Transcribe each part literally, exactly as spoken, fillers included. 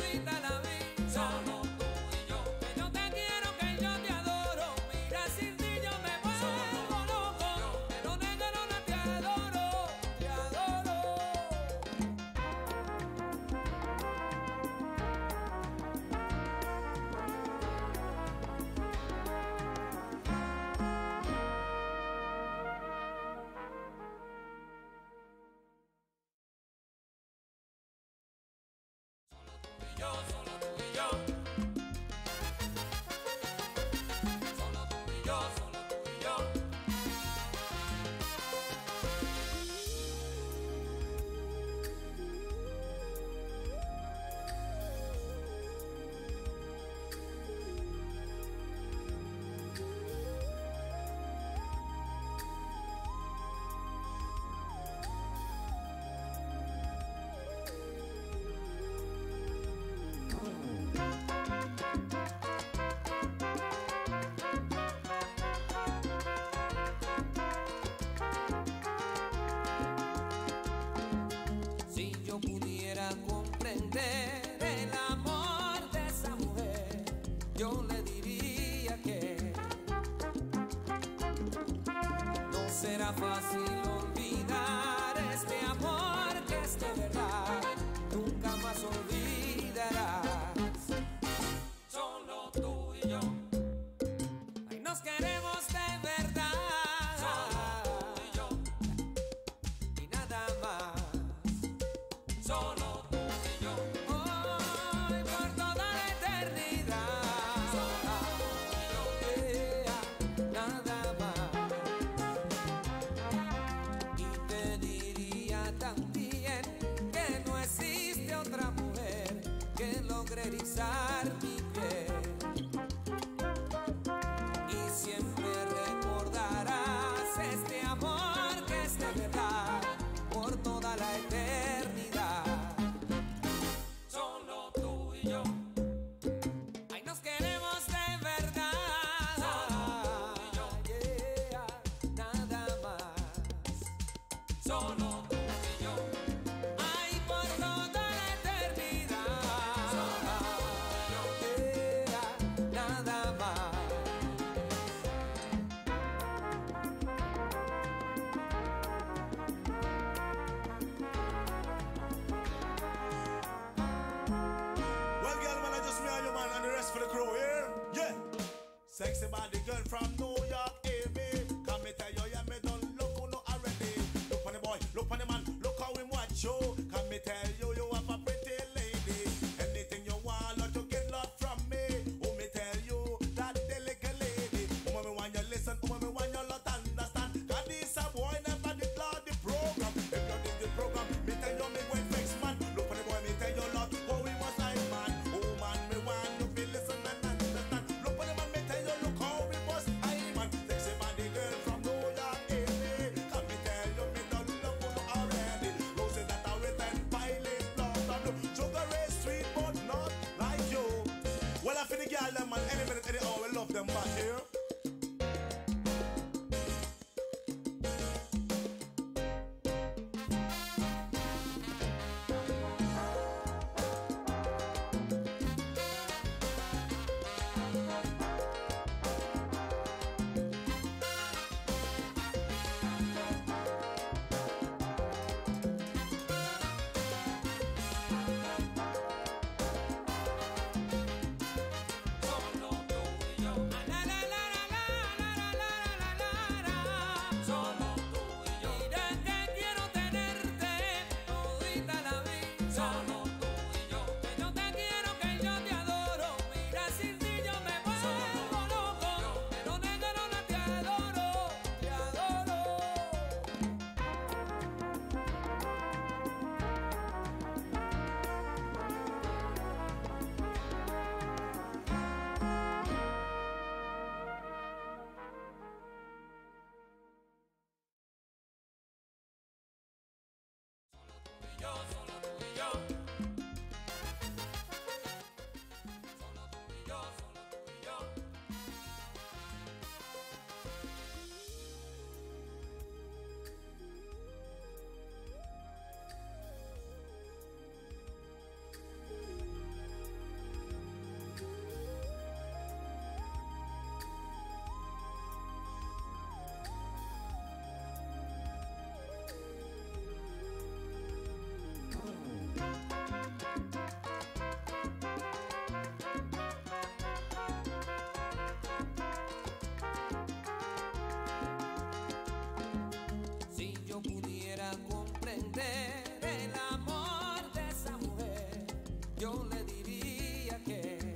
todita la vida. Solo tú y yo. Que yo te quiero, que yo te adoro. Mira, sin ti yo me vuelvo loco. Pero negrona te adoro, te adoro. Yo, solo tú y yo. Solo tú y yo, solo tú y yo. Si yo pudiera comprender el amor de esa mujer, yo le diría que no será fácil olvidar este amor que es de verdad, nunca más olvidarás. Solo tú y yo. Ay, nos queremos de verdad. Solo tú y yo. Y nada más. Solo tú y yo. Hoy por toda la eternidad. Solo tú y yo. Yeah, nada más. Y te diría también que no existe otra mujer que logre erizar mi piel. Y siempre recordarás este amor que es de verdad por toda la eternidad. Solo tú y yo. Ay, nos queremos de verdad. Solo tú y yo. Yeah, nada más. Solo tú y yo. Ay, por toda la eternidad. Solo tú y yo. Yeah, nada más. Well, girl, man, I just me and you, man, and the rest for the crew here. Yeah. Sexy body girl from New York, A B. Come me tell you, yeah, me done look who know already. Look on the boy, look on the man, look how him watch you. Come me tell you, you have a pretty lady. Anything you want, lot you get lot from me. Oh, me tell you, that delicate lady. Oh, me want you listen, oh, me want you lot understand. Cause this a boy never did love the program. If you did the program, me tell you, me going fix man. Look on the boy, me tell you lot, oh, we must like man. Oh, man, me want you feel listen and understand. Look on the man, me tell you, look how we must. I decía que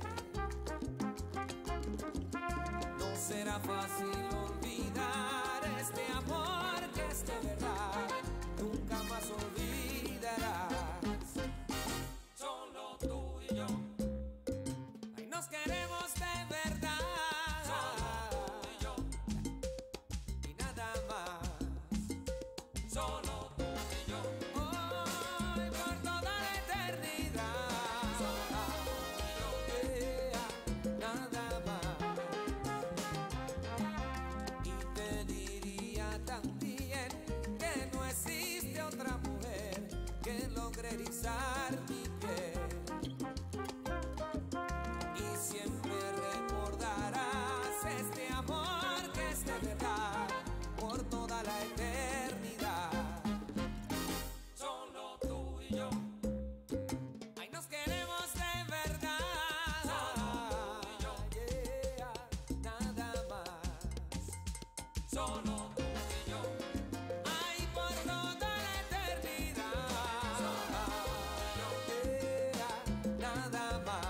no será fácil olvidar este amor que es de verdad, nunca más olvidarás. Solo tú y yo, ay, nos queremos de verdad. Solo tú y yo, y nada más. Solo tú y yo, hoy por toda la eternidad. Solo tú y yo, yeah, nada más. Y te diría también que no existe otra mujer que logre erizar mi piel. Y siempre recordarás este amor que es de verdad por toda la eternidad. Solo tú y yo, ay, nos queremos de verdad. Solo tú y yo, yeah, nada más. Solo tú y yo, ay, por toda la eternidad. Solo tú y yo, yeah, nada más.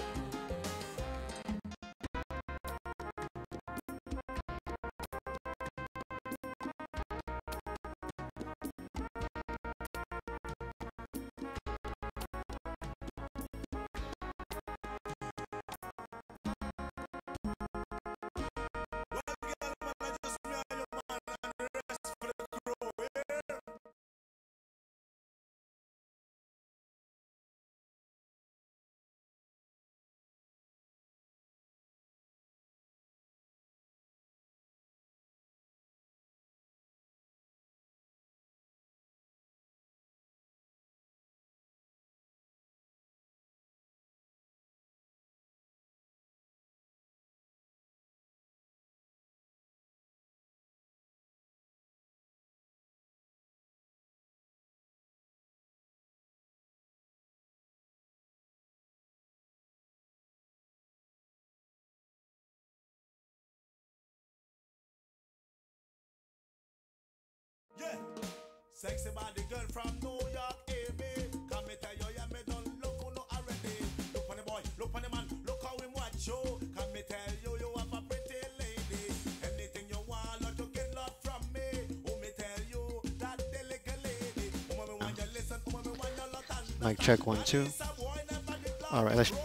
Yeah, sexy body girl from New York, A B. Come me tell you, yeah, me done look who know already. Look on the boy, look on the man, look how him watch you. Come me tell you, you have a pretty lady. Anything you want, Lord, you get love from me. Who me tell you, that delicate lady. Who me want you listen, who me want you lot and Mic check one, two. All right, let's.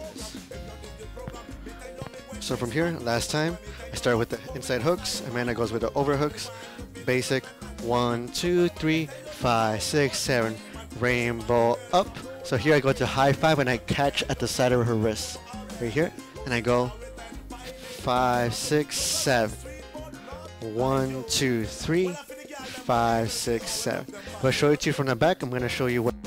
So from here, last time, I started with the inside hooks. Amanda goes with the over hooks. Basic, one, two, three, five, six, seven, rainbow up. So here I go to high five and I catch at the side of her wrist, right here, and I go five, six, seven, one, two, three, five, six, seven. If I show it to you from the back, I'm gonna show you what.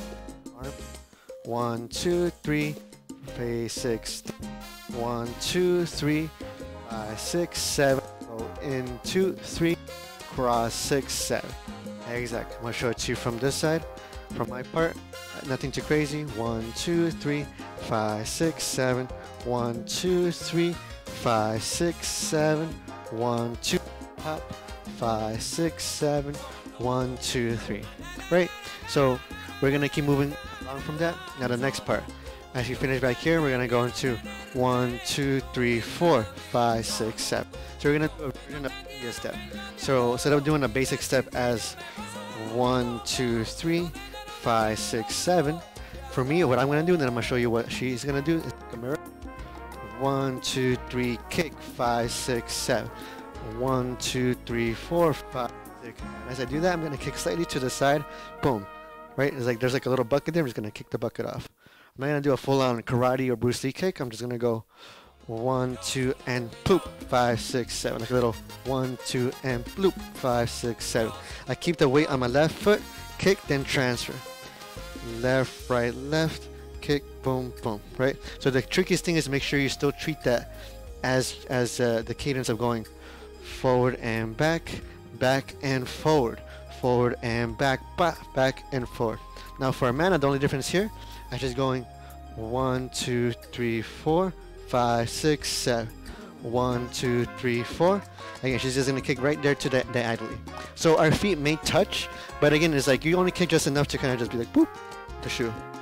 One, two, three, five, six, one, two, three, five, six, seven. Go in two, three. Cross six, seven. Exactly. I'm gonna show it to you from this side. From my part, nothing too crazy. One, two, three, five, six, seven. One, two, three, five, six, seven. One, two, hop. Five, six, seven. One, two, three. Right. So we're gonna keep moving along from that. Now the next part. As you finish back here, we're gonna go into one, two, three, four, five, six, seven. So we're gonna do a version of a step. So instead of doing a basic step as one, two, three, five, six, seven, for me, what I'm gonna do, and then I'm gonna show you what she's gonna do. Is a mirror. One, two, three, kick. Five, six, seven. One, two, three, four, five, six. As I do that, I'm gonna kick slightly to the side. Boom. Right? It's like there's like a little bucket there. I'm just gonna kick the bucket off. I'm not gonna do a full-on karate or Bruce Lee kick. I'm just gonna go one, two, and bloop. Five, six, seven. Like a little one, two, and bloop. Five, six, seven. I keep the weight on my left foot. Kick, then transfer. Left, right, left. Kick, boom, boom. Right. So the trickiest thing is to make sure you still treat that as as uh, the cadence of going forward and back, back and forward, forward and back, back, back and forward. Now for Amanda, the only difference here, I'm just going one, two, three, four, five, six, seven. One, two, three, four. Again, she's just gonna kick right there to the diagonally. So our feet may touch, but again, it's like you only kick just enough to kind of just be like boop, the shoe.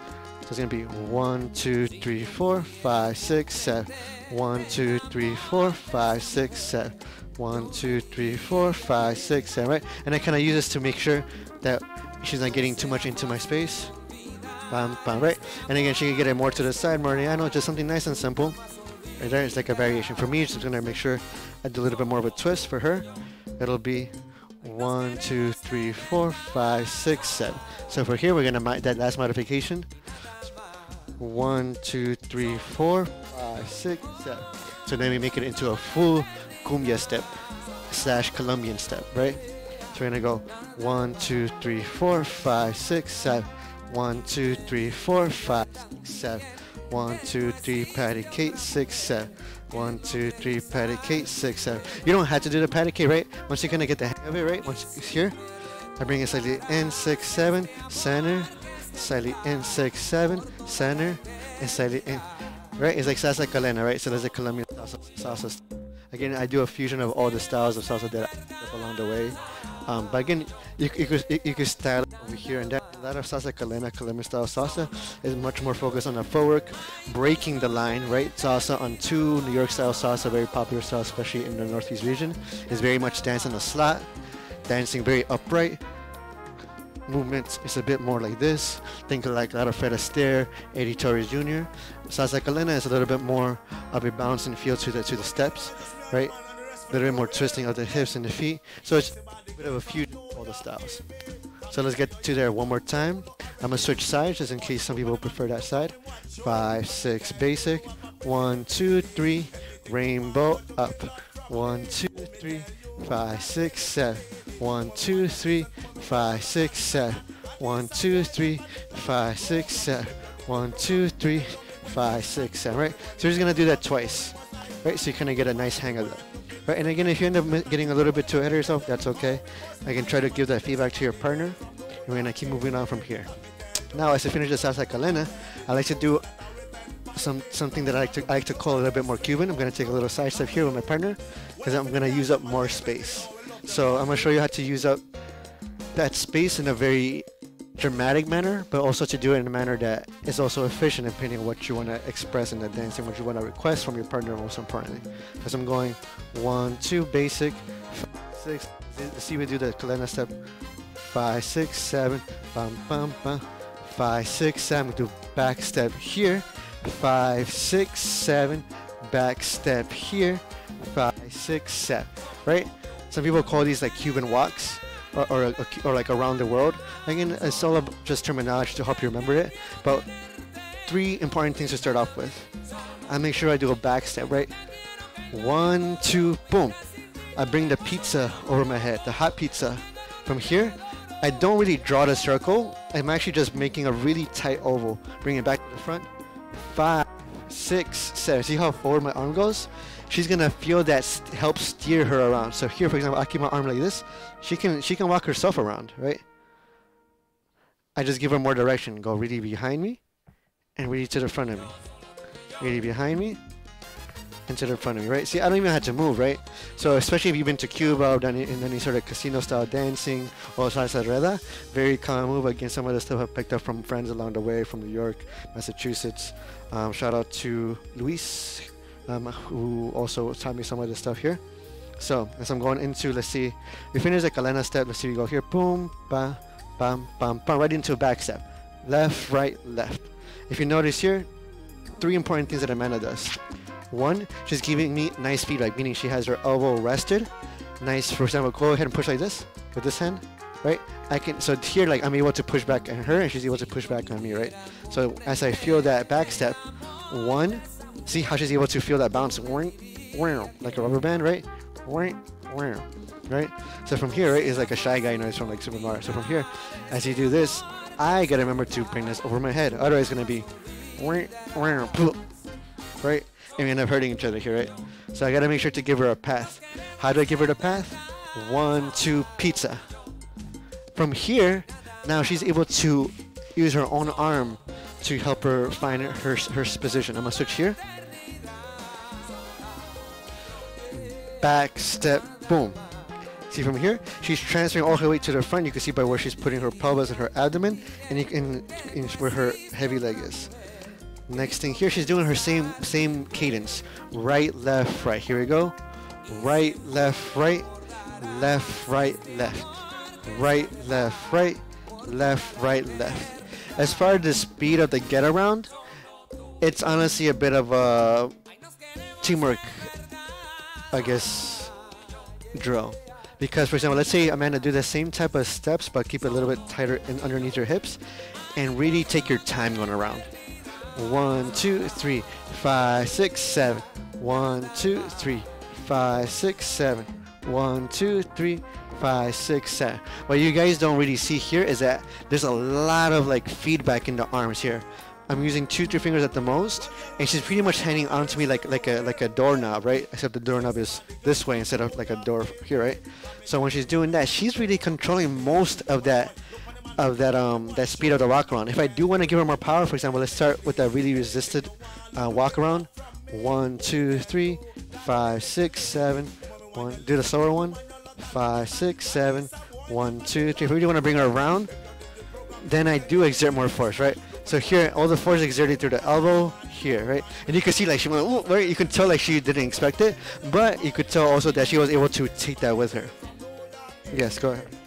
So it's gonna be one, two, three, four, five, six, seven. One, two, three, four, five, six, seven. One, two, three, four, five, six, seven, right? And I kind of use this to make sure that she's not getting too much into my space. Bam, bam, right? And again, she can get it more to the side, more Mariano, just something nice and simple. Right there, it's like a variation. For me, it's just gonna make sure I do a little bit more of a twist. For her, it'll be one, two, three, four, five, six, seven. So for here, we're gonna mod that last modification. One, two, three, four, five, six, seven. So then we make it into a full cumbia step slash Colombian step, right? So we're gonna go one, two, three, four, five, six, seven. One, two, three, four, five, six, seven. One, two, three, patty cake, six, seven. One, two, three, patty cake, six, seven. You don't have to do the patty cake, right? Once you're gonna get the hang of it, right? Once it's here, I bring it slightly in, six, seven, center, slightly in, six, seven, center, and slightly in. Right? It's like salsa calena, right? So there's a Colombian salsa. salsa. Again, I do a fusion of all the styles of salsa that I picked up along the way. Um, but again, you, you, could, you, you could style it over here and there. A lot of salsa calena, Colombian style salsa is much more focused on the footwork, breaking the line, right? Salsa on two, New York style salsa, very popular style, especially in the Northeast region, is very much dancing a slot, dancing very upright. Movements is a bit more like this. Think of like a lot of Fred Astaire, Eddie Torres Junior Salsa calena is a little bit more of a bouncing feel to the to the steps, right? A little bit more twisting of the hips and the feet. So it's a bit of a fusion of all the styles. So let's get to there one more time. I'm gonna switch sides just in case some people prefer that side. Five, six, basic. One, two, three, rainbow up. One, two, three, five, six, seven. One, two, three, five, six, seven. One, two, three, five, six, seven. One, two, three, five, six, seven. Right? So we're just gonna do that twice. Right? So you kind of get a nice hang of that. Right? And again, if you end up getting a little bit too ahead of yourself, that's okay. I can try to give that feedback to your partner. And we're gonna keep moving on from here. Now, as I finish the salsa calena, I like to do some something that I like to I like to call a little bit more Cuban. I'm gonna take a little side step here with my partner because I'm gonna use up more space. So I'm gonna show you how to use up that space in a very dramatic manner, but also to do it in a manner that is also efficient depending on what you want to express in the dance and what you want to request from your partner, most importantly. Because I'm going one, two, basic, five, six. See, we do the calena step. Five, six, seven, bum, bum, bum. Five, six, seven. We do back step here. Five, six, seven. Back step here. Five, six, seven. Right? Some people call these like Cuban walks, or, or, or like around the world. Again, it's all about just terminology to help you remember it. But three important things to start off with. I make sure I do a back step, right? One, two, boom. I bring the pizza over my head, the hot pizza. From here, I don't really draw the circle. I'm actually just making a really tight oval. Bring it back to the front. Five, six, seven. See how forward my arm goes? She's gonna feel that st- help steer her around. So here, for example, I keep my arm like this. She can she can walk herself around, right? I just give her more direction. Go really behind me, and really to the front of me. Really behind me, and to the front of me, right? See, I don't even have to move, right? So especially if you've been to Cuba or done it in any sort of casino-style dancing or salsa reda, very common move. Again, some of the stuff I picked up from friends along the way from New York, Massachusetts. Um, shout out to Luis. Um, who also taught me some of the stuff here. So as I'm going into, let's see, we finish the calena step. Let's see, we go here, boom, bam, bam, bam, bam, right into a back step, left, right, left. If you notice here, three important things that Amanda does. One, she's giving me nice feedback, meaning she has her elbow rested. Nice. For example, go ahead and push like this with this hand, right? I can. So here, like I'm able to push back on her, and she's able to push back on me, right? So as I feel that back step, one. See how she's able to feel that bounce, like a rubber band, right? Right? So from here, right, is like a shy guy noise from like Super Mario. So from here, as you do this, I gotta remember to bring this over my head. Otherwise, it's gonna be right? And we end up hurting each other here, right? So I gotta make sure to give her a path. How do I give her the path? One, two, pizza. From here, now she's able to use her own arm to help her find her her position. I'm gonna switch here. Back step, boom. See from here, she's transferring all her weight to the front. You can see by where she's putting her pelvis and her abdomen, and you can in where her heavy leg is. Next thing here, she's doing her same same cadence. Right, left, right. Here we go. Right, left, right. Left, right, left. Right, left, right. Left, right, left. As far as the speed of the get around, it's honestly a bit of a teamwork, I guess, drill. Because, for example, let's say Amanda do the same type of steps, but keep it a little bit tighter in underneath your hips, and really take your time going around. One, two, three, five, six, seven. One, two, three, five, six, seven. One, two, three, five, six, seven. What you guys don't really see here is that there's a lot of like feedback in the arms here. I'm using two, three fingers at the most, and she's pretty much hanging onto me like like a like a doorknob, right? Except the doorknob is this way instead of like a door here, right? So when she's doing that, she's really controlling most of that of that um that speed of the walk around. If I do want to give her more power, for example, let's start with that really resisted uh, walk around. One, two, three, five, six, seven. One. Do the slower one. Five, six, seven. One, two, three. If we really want to bring her around, then I do exert more force, right? So here, all the force exerted through the elbow here, right? And you can see like she went, ooh, right? You can tell like she didn't expect it, but you could tell also that she was able to take that with her. Yes, go ahead.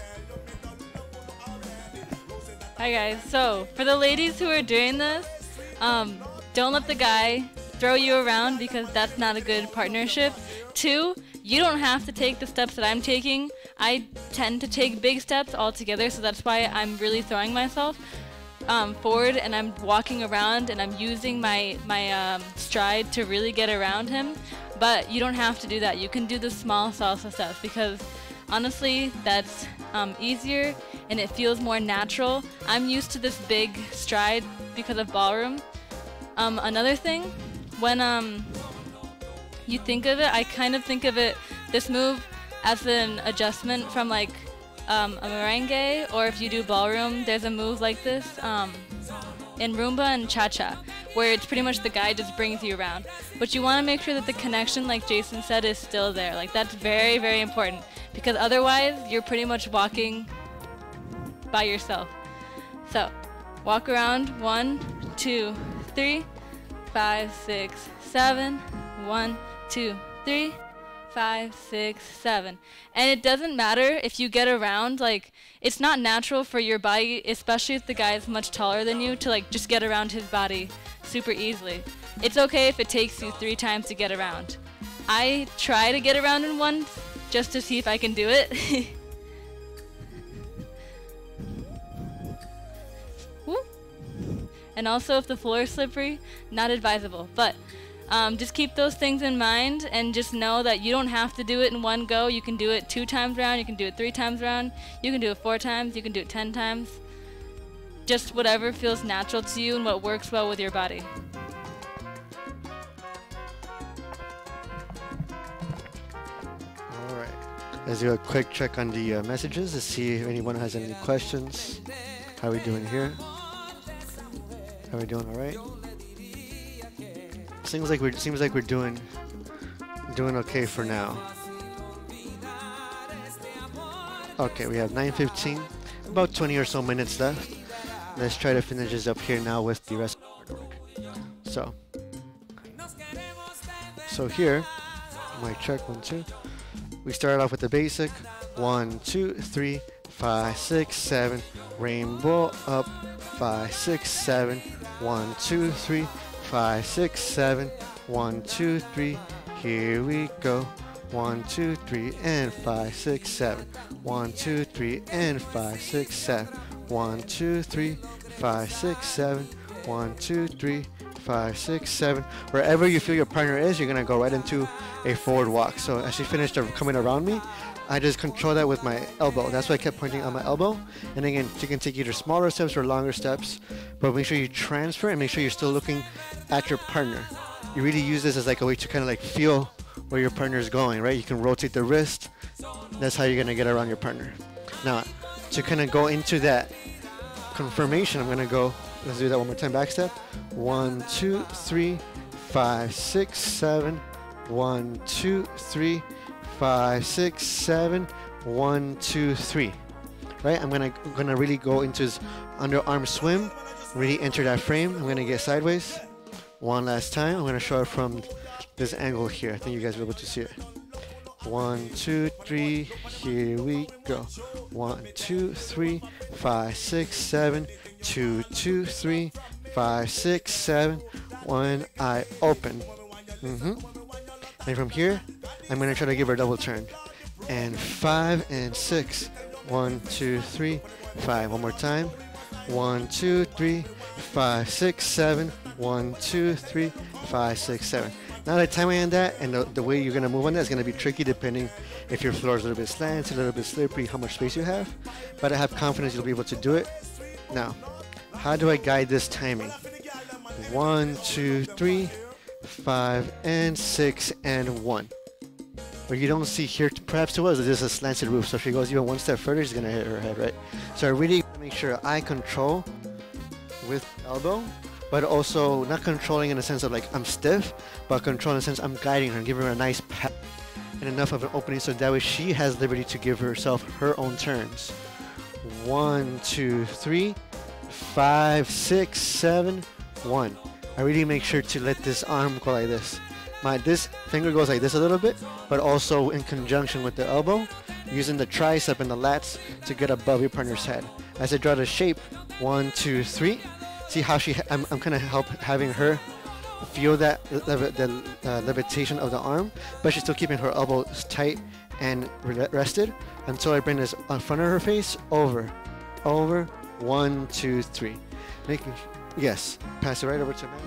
Hi guys. So for the ladies who are doing this, um, don't let the guy throw you around because that's not a good partnership. Two, you don't have to take the steps that I'm taking. I tend to take big steps altogether, so that's why I'm really throwing myself um, forward and I'm walking around and I'm using my, my um, stride to really get around him. But you don't have to do that. You can do the small salsa steps because honestly, that's um, easier and it feels more natural. I'm used to this big stride because of ballroom. Um, another thing, when um, you think of it, I kind of think of it, this move, as an adjustment from like um, a merengue, or if you do ballroom, there's a move like this um, in rumba and cha-cha, where it's pretty much the guy just brings you around. But you want to make sure that the connection, like Jason said, is still there. Like that's very, very important, because otherwise you're pretty much walking by yourself. So walk around, one, two, three, five, six, seven, one, two, three, five, six, seven. And it doesn't matter if you get around, like, it's not natural for your body, especially if the guy is much taller than you, to like just get around his body super easily. It's okay if it takes you three times to get around. I try to get around in one just to see if I can do it. Woo. And also if the floor is slippery, not advisable. But Um, just keep those things in mind and just know that you don't have to do it in one go. You can do it two times around, you can do it three times around, you can do it four times, you can do it ten times. Just whatever feels natural to you and what works well with your body. Alright, let's do a quick check on the uh, messages to see if anyone has any questions. How are we doing here? How are we doing alright? Seems like we're seems like we're doing doing okay for now. Okay, we have nine fifteen, about twenty or so minutes left. Let's try to finish this up here now with the rest of the work. So, so here, my check one two. We started off with the basic one two three five six seven rainbow up five six seven one two three. Five, six, seven, one, two, three, here we go. One, two, three, and five, six, seven. One, two, three, and five, six, seven. One, two, three, five, six, seven. One, two, three, five, six, seven. Wherever you feel your partner is, you're gonna go right into a forward walk. So as she finished coming around me, I just control that with my elbow. That's why I kept pointing on my elbow. And again, you can take either smaller steps or longer steps, but make sure you transfer and make sure you're still looking at your partner. You really use this as like a way to kind of like feel where your partner is going, right? You can rotate the wrist. That's how you're gonna get around your partner. Now, to kind of go into that confirmation, I'm gonna go, let's do that one more time, back step. One, two, three, five, six, seven. One, two, three, five, six, seven, one, two, three. Right? I'm gonna gonna really go into his underarm swim, really enter that frame. I'm gonna get sideways. One last time. I'm gonna show it from this angle here. I think you guys will be able to see it. One, two, three, here we go. One, two, three, five, six, seven, two, two, three, five, six, seven, one eye open. Mm-hmm. And from here, I'm gonna try to give her a double turn. And five and six. One, two, three, five. One more time. One, two, three, five, six, seven. One, two, three, five, six, seven. Now the time I end that and the, the way you're gonna move on that is gonna be tricky depending if your floor is a little bit slanted, a little bit slippery, how much space you have. But I have confidence you'll be able to do it. Now, how do I guide this timing? One, two, three, five, and six, and one. What you don't see here, perhaps to us, is just a slanted roof. So if she goes even one step further, she's gonna hit her head, right? So I really make sure eye control with elbow, but also not controlling in the sense of like I'm stiff, but control in the sense I'm guiding her and giving her a nice pat and enough of an opening so that way she has liberty to give herself her own turns. One, two, three, five, six, seven, one. I really make sure to let this arm go like this. My this finger goes like this a little bit, but also in conjunction with the elbow, using the tricep and the lats to get above your partner's head. As I draw the shape, one, two, three. See how she? I'm, I'm kind of help having her feel that lev the uh, levitation of the arm, but she's still keeping her elbows tight and re rested until I bring this in front of her face, over, over, one, two, three. Making yes, pass it right over to Amanda.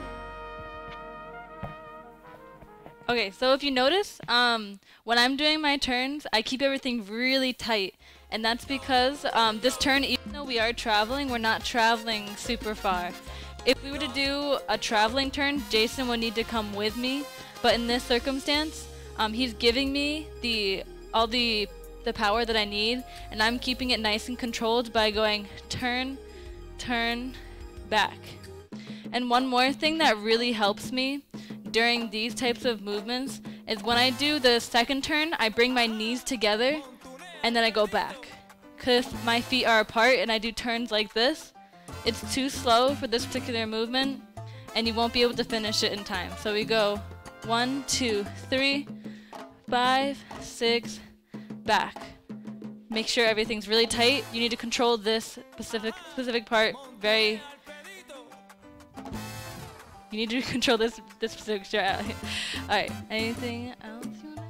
Okay, so if you notice, um, when I'm doing my turns, I keep everything really tight. And that's because um, this turn, even though we are traveling, we're not traveling super far. If we were to do a traveling turn, Jason would need to come with me. But in this circumstance, um, he's giving me the all the, the power that I need. And I'm keeping it nice and controlled by going turn, turn, back. And one more thing that really helps me during these types of movements is when I do the second turn, I bring my knees together and then I go back. Because my feet are apart and I do turns like this, it's too slow for this particular movement and you won't be able to finish it in time. So we go one, two, three, five, six, back. Make sure everything's really tight. You need to control this specific specific part very. You need to control this this specific strat. All right. Anything else you want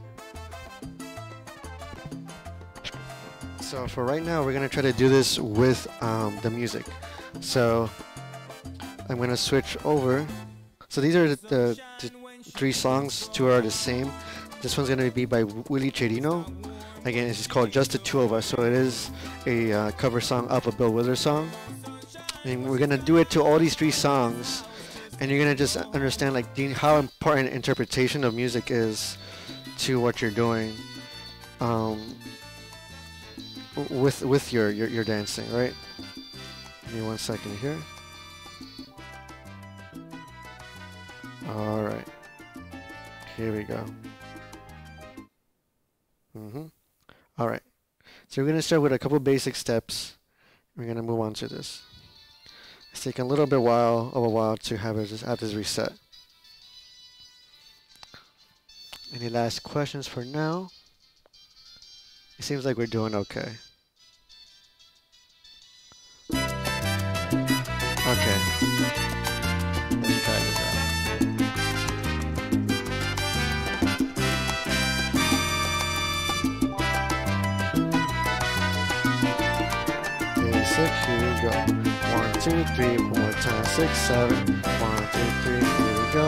to? So for right now, we're gonna try to do this with um, the music. So I'm gonna switch over. So these are the, the, the three songs. Two are the same. This one's gonna be by Willie Chirino. Again, it's called Just the Two of Us. So it is a uh, cover song of a Bill Withers song. And we're gonna do it to all these three songs. And you're gonna just understand like the, how important interpretation of music is to what you're doing um, with with your, your your dancing, right? Give me one second here. All right, here we go. Mhm. All right. So we're gonna start with a couple basic steps. We're gonna move on to this. It's taking a little bit while of a while to have it just have this reset. Any last questions for now? It seems like we're doing okay. Okay. Let's try this out. Basic, here we go. One, two, three, one more time, six, seven. One, two, three, here we go.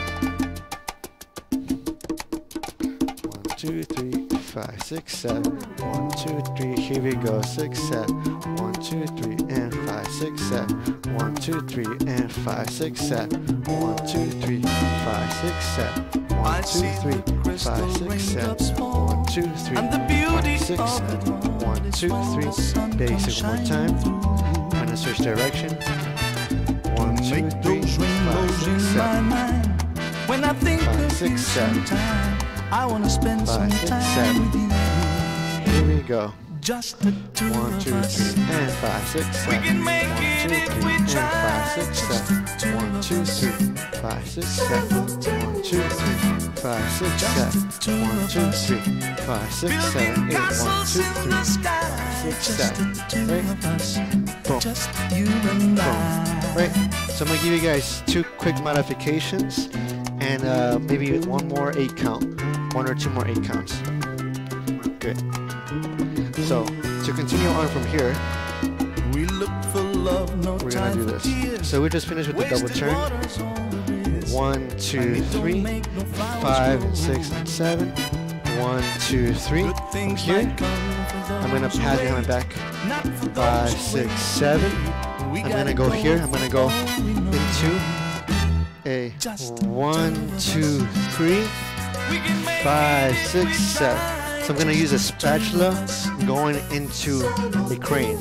One, two, three, five, six, seven. One, two, three, here we go. Six, seven. One, two, three, and five, six, seven. One, two, three, and five, six, seven. One, two, three, five, six, seven. One, two, three, five, six, seven. One, two, three, five, six, seven. One, two, three. Basic one more time. I'm gonna switch direction. One, two, three, five, six, seven. When I think Five, six, seven. I wanna spend some five, six, time seven. with you. Here we go. Just the two One, two, of us. three, and five, six, seven. We can make One, it two, if three, we and try. five, six, Just seven. the two One, of two, us. three, five, six, seven. One, two, three, five, six, Just seven. the two One, of two, us. three, five, six, seven, Building eight. One, castles two, in three, the sky. five, six, Just seven. the two Right? of us. Boom. Just you and I. Right. So I'm gonna give you guys two quick modifications and uh, maybe one more eight count, one or two more eight counts. Good. So to continue on from here, We look for love, no we're gonna time do for this. tears. So we just finished with the double Wasted turn. waters on the bridge. One, two, three, five, and six, and seven. One, two, three. Good From things here, might come for I'm gonna those pass who behind my back. wait. Not for Five, those six, who seven. wait. We I'm gotta gonna go here. I'm gonna go for we know. into a one, two, three, We can make five, it if six, we seven. try. So I'm gonna use a spatula going into a crane.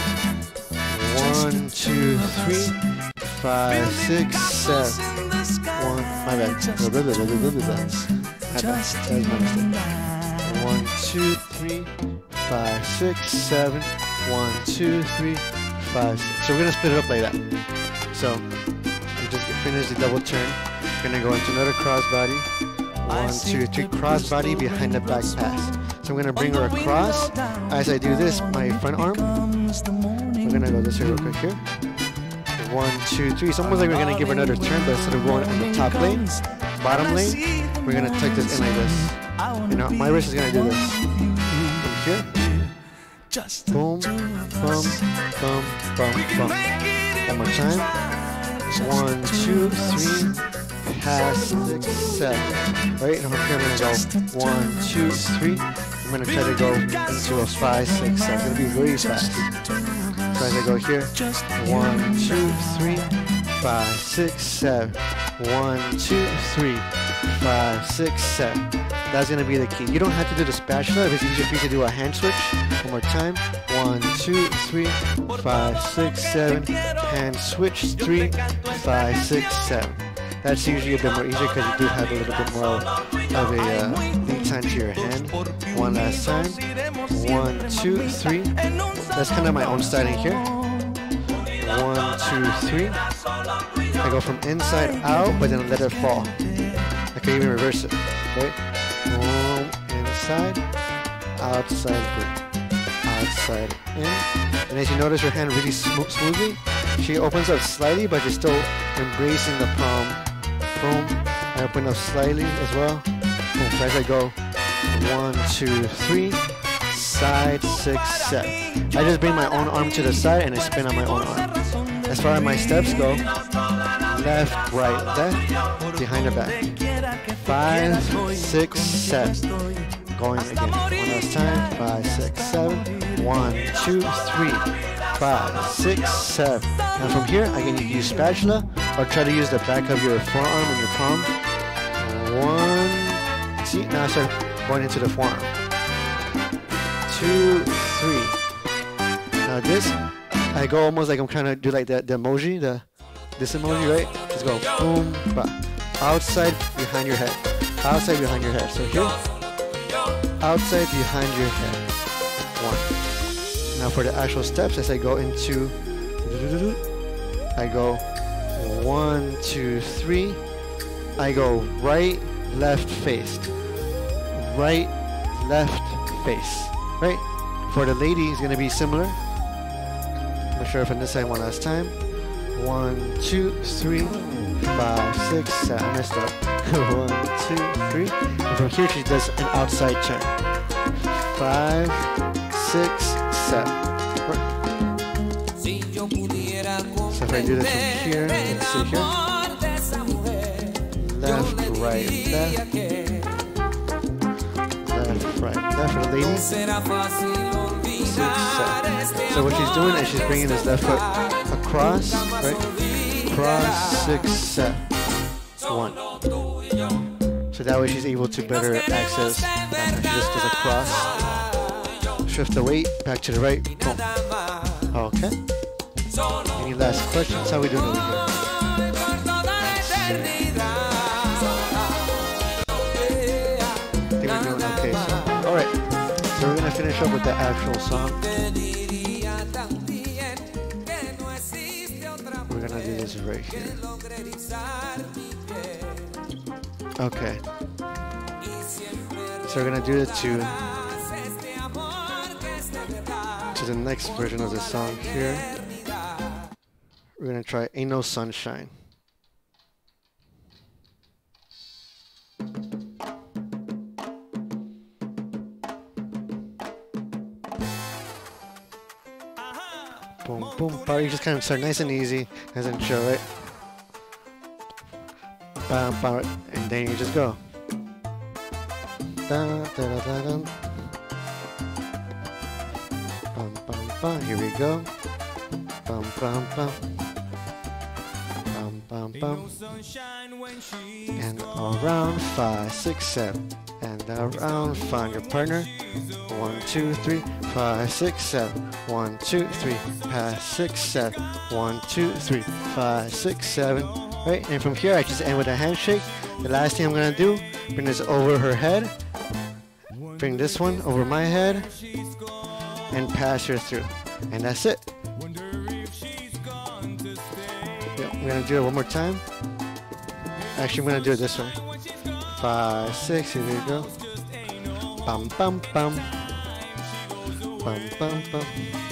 One, two, three, five, six, seven. In the sky. One, my bad. Blah, blah, blah, blah, blah, blah, blah. My bad. That was my mistake. One, two, three, five, six, seven. One, two, three, five, six. So we're gonna split it up like that. So we just finished the double turn. Gonna go into another crossbody. One, two, three, crossbody behind the back pass. So I'm gonna bring her across. As I do this, my front arm. We're gonna go this way real quick here. One, two, three. It's almost like we're gonna give her another turn, but instead of going on the top lane, bottom lane, we're gonna tuck this in like this. You know, my wrist is gonna do this. From here, Just boom, boom, boom, boom, boom. One more time. One, two, three, pass, six, seven. Right, and from here I'm gonna go one, two, three. I'm gonna try to go into a five, six, seven. It's gonna be very fast. So as I go here, one, two, three, five, six, seven. One, two, three, five, six, seven. That's gonna be the key. You don't have to do the spatula. If it's easier for you to do a hand switch, one more time. One, two, three, five, six, seven. Hand switch, three, five, six, seven. That's usually a bit more easier because you do have a little bit more of a uh, lead time to your hand. One last time. One, two, three. That's kind of my own styling here. One, two, three. I go from inside out, but then let it fall. I can even reverse it, right? Boom, inside, outside, boom, outside, in. And as you notice, her hand really sm smoothly. She opens up slightly, but she's still embracing the palm. Boom. I open up slightly as well. Boom. So as I go, one, two, three, side, six, seven. I just bring my own arm to the side and I spin on my own arm. As far as my steps go, left, right, left, behind the back. Five, six, seven. Going again. One last time. Five, six, seven. One, two, three, five, six, seven. Now from here, I can use spatula or try to use the back of your forearm and your palm. One, see, now I start going into the forearm. Two, three. Now this, I go almost like I'm trying to do like the, the emoji, the this emoji, right? Just go boom, ba. Outside behind your head. Outside behind your head. So here, outside behind your head. One. Now for the actual steps, as I go into, I go one, two, three. I go right, left face. Right, left face. Right? For the lady, it's gonna be similar. I'm not sure if on this side one last time. One, two, three, five, six, seven. I messed up. One, two, three. And from here, she does an outside turn. Five, six, seven. So if I do this from here, let's see here. Left, right, left. Left, right, left for the lady. Six, seven. So what she's doing is she's bringing this left foot across, right? Cross, six, seven. One. So that way she's able to better access. She just does a cross. Shift the weight back to the right. Boom. Okay. Any last questions? How are we doing over here? finish up with the actual song. We're gonna do this right here. Okay. So we're gonna do it to to the next version of the song here. We're gonna try Ain't No Sunshine. Boom, boom, bar. You just kind of start nice and easy, nice and chill, right? Bam, bam, and then you just go. Da, da, da, da, da. Bum, bum, bum. Here we go. Bum, bum, bum. Bum, bum, bum. And around five, six, seven. And around, find your partner. One, two, three, five, six, seven. One, two, three, pass, six, seven. One, two, three, five, six, seven. Right, and from here I just end with a handshake. The last thing I'm gonna do, bring this over her head. Bring this one over my head. And pass her through. And that's it. Yep, we're gonna do it one more time. Actually, I'm gonna do it this way. Five, six, here we go. Bum, bum, bum. Bum, bum, bum.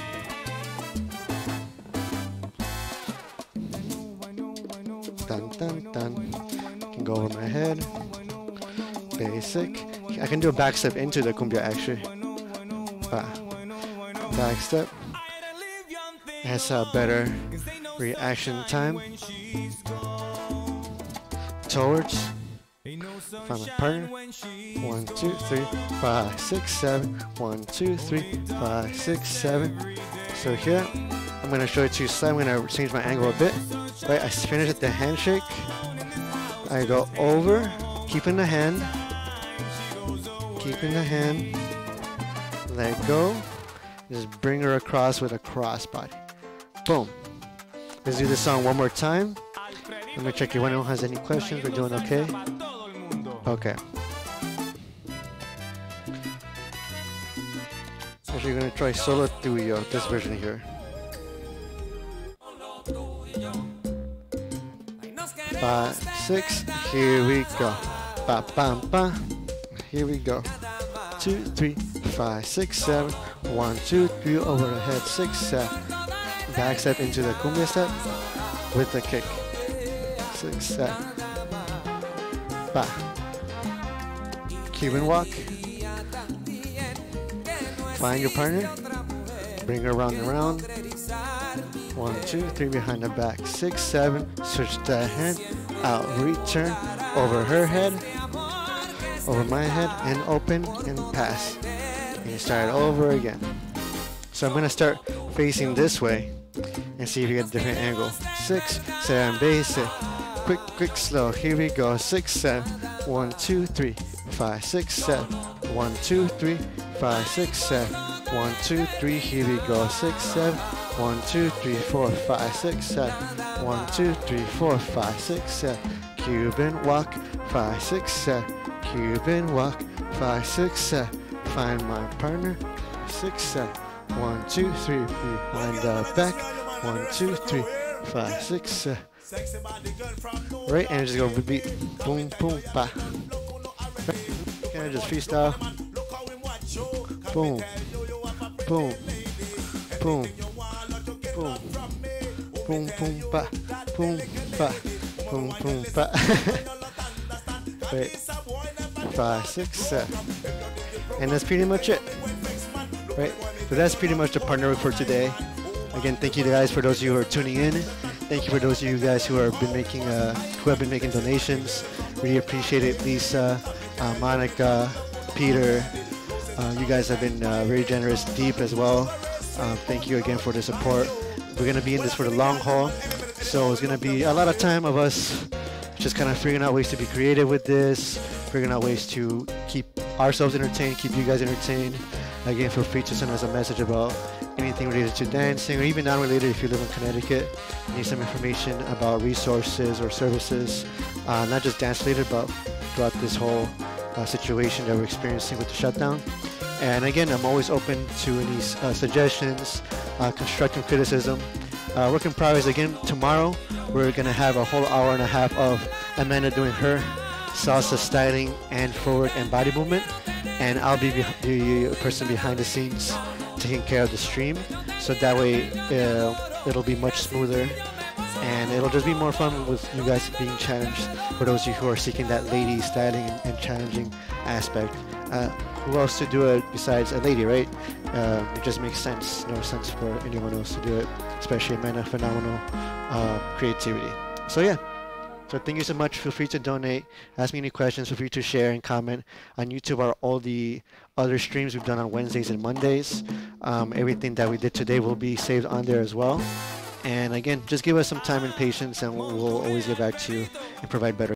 Dun, dun, dun. Can go over my head. Basic. I can do a back step into the cumbia actually. Bah. Back step. It has a better reaction time. Towards. Find my partner. One, two, three, five, six, seven. One, two, three, five, six, seven. So here, I'm gonna show it to you. So I'm gonna change my angle a bit. Right, I finish at the handshake. I go over, keeping the hand, keeping the hand. Let go. Just bring her across with a cross body. Boom. Let's do this song one more time. Let me check if anyone has any questions. We're doing okay. Okay. Actually, we're gonna try solo tuyo, this version here. Five, six, here we go. Ba bam ba. Here we go. Two, three, five, six, seven. One, two, three, over the head, six, seven. Back step into the cumbia step with the kick. Six, seven. Ba. Cuban walk. Find your partner. Bring her around and around. One, two, three, behind the back. Six, seven. Switch the hand. Out, return. Over her head. Over my head. And open and pass. And you start over again. So I'm going to start facing this way. And see if you get a different angle. Six, seven, basic. Quick, quick, slow. Here we go. Six, seven. One, two, three. Five, six, seven. One, two, three. Five, six, seven. One, two, three. Here we go. Six, seven. One, two, three, four, five, six, seven. One, two, three, four, five, six, seven. Cuban walk. Five, six, seven. Cuban walk. Five, six, seven. Find my partner. Six, seven. One, two, three. Behind the back. One, two, three. Five, six, seven. Right, and just go beat. Boom, boom, ba. Can I just freestyle? Boom, boom, boom, boom, boom, boom, ba, boom, ba, boom, boom, ba. Wait, five, six, seven, and that's pretty much it. Right, so that's pretty much the partner for today. Again, thank you guys for those of you who are tuning in. Thank you for those of you guys who have been making uh, who have been making donations. Really appreciate it, Lisa. Uh, Monica, Peter, uh, you guys have been uh, very generous, Deep as well. Uh, thank you again for the support. We're going to be in this for the long haul, so it's going to be a lot of time of us just kind of figuring out ways to be creative with this, figuring out ways to keep ourselves entertained, keep you guys entertained. Again, feel free to send us a message about anything related to dancing, or even non-related if you live in Connecticut, need some information about resources or services, uh, not just dance related, but throughout this whole uh, situation that we're experiencing with the shutdown. And again, I'm always open to any uh, suggestions, uh, constructive criticism. Uh, work in progress. Again, tomorrow we're gonna have a whole hour and a half of Amanda doing her salsa styling and forward and body movement, and I'll be the person behind the scenes taking care of the stream. So that way, uh, it'll be much smoother, and it'll just be more fun with you guys being challenged. For those of you who are seeking that lady styling and, and challenging aspect. Uh, who else to do it besides a lady, right? Uh, it just makes sense. No sense for anyone else to do it, especially Amanda. Phenomenal uh, creativity. So yeah. So thank you so much. Feel free to donate. Ask me any questions. Feel free to share and comment. On YouTube are all the other streams we've done on Wednesdays and Mondays. Um, everything that we did today will be saved on there as well. And again, just give us some time and patience, and we'll, we'll always get back to you and provide better